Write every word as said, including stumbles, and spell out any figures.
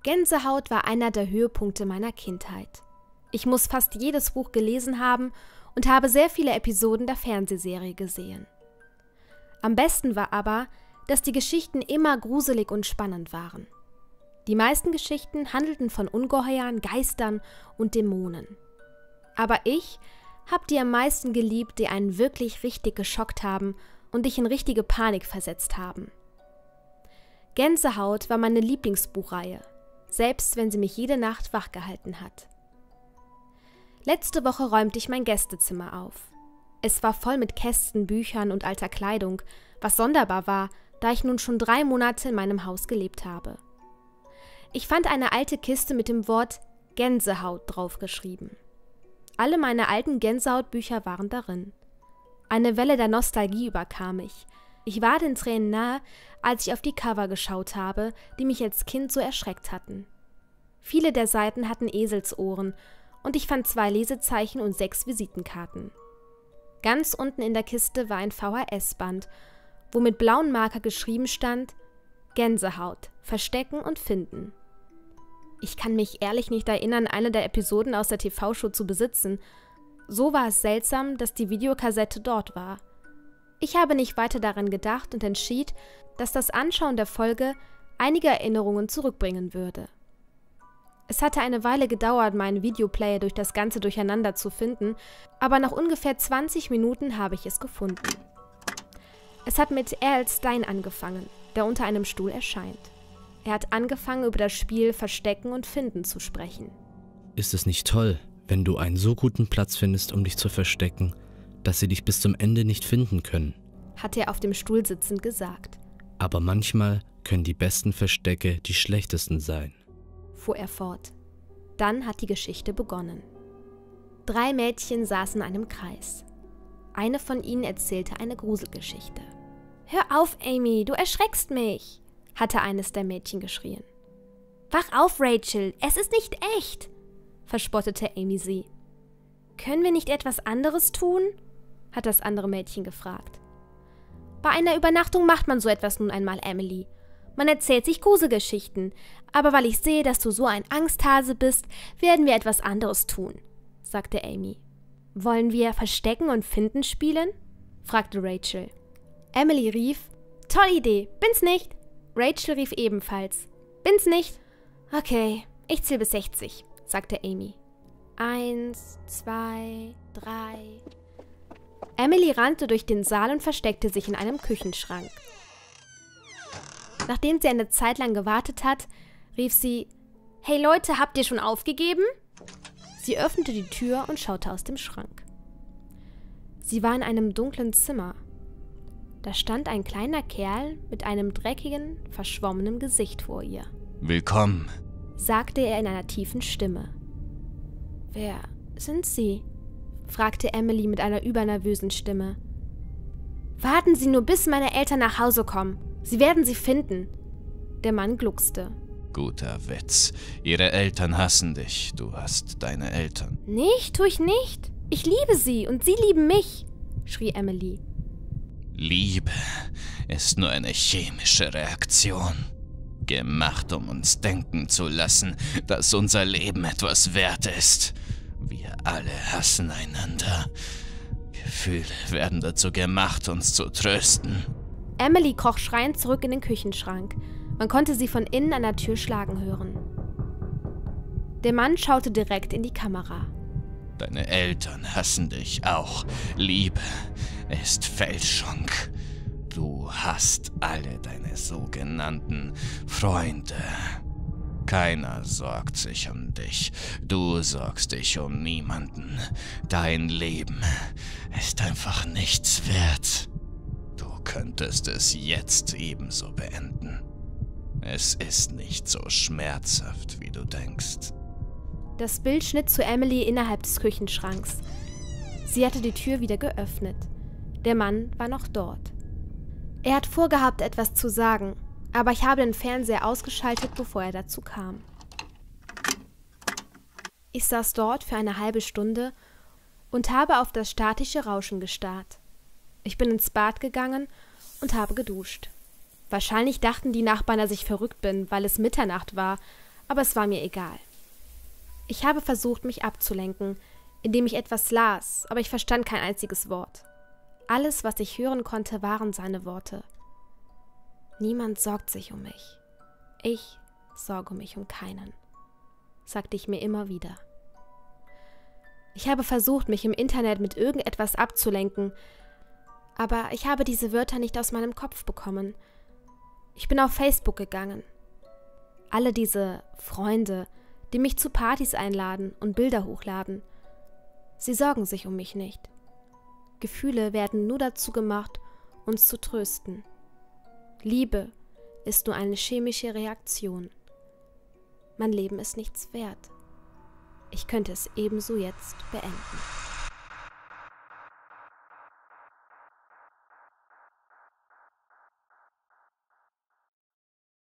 Gänsehaut war einer der Höhepunkte meiner Kindheit. Ich muss fast jedes Buch gelesen haben und habe sehr viele Episoden der Fernsehserie gesehen. Am besten war aber, dass die Geschichten immer gruselig und spannend waren. Die meisten Geschichten handelten von Ungeheuern, Geistern und Dämonen. Aber ich habe die am meisten geliebt, die einen wirklich richtig geschockt haben und dich in richtige Panik versetzt haben. Gänsehaut war meine Lieblingsbuchreihe, selbst wenn sie mich jede Nacht wachgehalten hat. Letzte Woche räumte ich mein Gästezimmer auf. Es war voll mit Kästen, Büchern und alter Kleidung, was sonderbar war, da ich nun schon drei Monate in meinem Haus gelebt habe. Ich fand eine alte Kiste mit dem Wort Gänsehaut draufgeschrieben. Alle meine alten Gänsehautbücher waren darin. Eine Welle der Nostalgie überkam mich. Ich war den Tränen nahe, als ich auf die Cover geschaut habe, die mich als Kind so erschreckt hatten. Viele der Seiten hatten Eselsohren und ich fand zwei Lesezeichen und sechs Visitenkarten. Ganz unten in der Kiste war ein V H S-Band, wo mit blauen Marker geschrieben stand: Gänsehaut, verstecken und finden. Ich kann mich ehrlich nicht erinnern, eine der Episoden aus der T V-Show zu besitzen. So war es seltsam, dass die Videokassette dort war. Ich habe nicht weiter daran gedacht und entschied, dass das Anschauen der Folge einige Erinnerungen zurückbringen würde. Es hatte eine Weile gedauert, meinen Videoplayer durch das ganze Durcheinander zu finden, aber nach ungefähr zwanzig Minuten habe ich es gefunden. Es hat mit R L. Stine angefangen, der unter einem Stuhl erscheint. Er hat angefangen, über das Spiel Verstecken und Finden zu sprechen. Ist es nicht toll, wenn du einen so guten Platz findest, um dich zu verstecken, dass sie dich bis zum Ende nicht finden können? Hat er auf dem Stuhl sitzend gesagt. Aber manchmal können die besten Verstecke die schlechtesten sein, fuhr er fort. Dann hat die Geschichte begonnen. Drei Mädchen saßen in einem Kreis. Eine von ihnen erzählte eine Gruselgeschichte. »Hör auf, Amy, du erschreckst mich«, hatte eines der Mädchen geschrien. »Wach auf, Rachel, es ist nicht echt«, verspottete Amy sie. »Können wir nicht etwas anderes tun?«, hat das andere Mädchen gefragt. »Bei einer Übernachtung macht man so etwas nun einmal, Emily. Man erzählt sich Gruselgeschichten, aber weil ich sehe, dass du so ein Angsthase bist, werden wir etwas anderes tun«, sagte Amy. »Wollen wir Verstecken und Finden spielen?«, fragte Rachel. Emily rief, »Tolle Idee, bin's nicht!« Rachel rief ebenfalls, »Bin's nicht!« »Okay, ich zähle bis sechzig«, sagte Amy. Eins, zwei, drei. Emily rannte durch den Saal und versteckte sich in einem Küchenschrank. Nachdem sie eine Zeit lang gewartet hat, rief sie, »Hey Leute, habt ihr schon aufgegeben?« Sie öffnete die Tür und schaute aus dem Schrank. Sie war in einem dunklen Zimmer. Da stand ein kleiner Kerl mit einem dreckigen, verschwommenen Gesicht vor ihr. »Willkommen«, sagte er in einer tiefen Stimme. »Wer sind Sie?«, fragte Emily mit einer übernervösen Stimme. »Warten Sie nur, bis meine Eltern nach Hause kommen. Sie werden Sie finden.« Der Mann gluckste. »Guter Witz. Ihre Eltern hassen dich. Du hast deine Eltern.« »Nicht, tue ich nicht. Ich liebe sie und sie lieben mich«, schrie Emily. »Liebe ist nur eine chemische Reaktion. Gemacht, um uns denken zu lassen, dass unser Leben etwas wert ist. Wir alle hassen einander. Gefühle werden dazu gemacht, uns zu trösten.« Emily kroch schreiend zurück in den Küchenschrank. Man konnte sie von innen an der Tür schlagen hören. Der Mann schaute direkt in die Kamera. »Deine Eltern hassen dich auch. Liebe ist Fälschung. Du hast alle deine sogenannten Freunde. Keiner sorgt sich um dich. Du sorgst dich um niemanden. Dein Leben ist einfach nichts wert. Du könntest es jetzt ebenso beenden. Es ist nicht so schmerzhaft, wie du denkst.« Das Bild schnitt zu Emily innerhalb des Küchenschranks. Sie hatte die Tür wieder geöffnet. Der Mann war noch dort. Er hat vorgehabt, etwas zu sagen, aber ich habe den Fernseher ausgeschaltet, bevor er dazu kam. Ich saß dort für eine halbe Stunde und habe auf das statische Rauschen gestarrt. Ich bin ins Bad gegangen und habe geduscht. Wahrscheinlich dachten die Nachbarn, dass ich verrückt bin, weil es Mitternacht war, aber es war mir egal. Ich habe versucht, mich abzulenken, indem ich etwas las, aber ich verstand kein einziges Wort. Alles, was ich hören konnte, waren seine Worte. Niemand sorgt sich um mich. Ich sorge mich um keinen, sagte ich mir immer wieder. Ich habe versucht, mich im Internet mit irgendetwas abzulenken, aber ich habe diese Wörter nicht aus meinem Kopf bekommen. Ich bin auf Facebook gegangen. Alle diese Freunde, die mich zu Partys einladen und Bilder hochladen, sie sorgen sich um mich nicht. Gefühle werden nur dazu gemacht, uns zu trösten. Liebe ist nur eine chemische Reaktion. Mein Leben ist nichts wert. Ich könnte es ebenso jetzt beenden.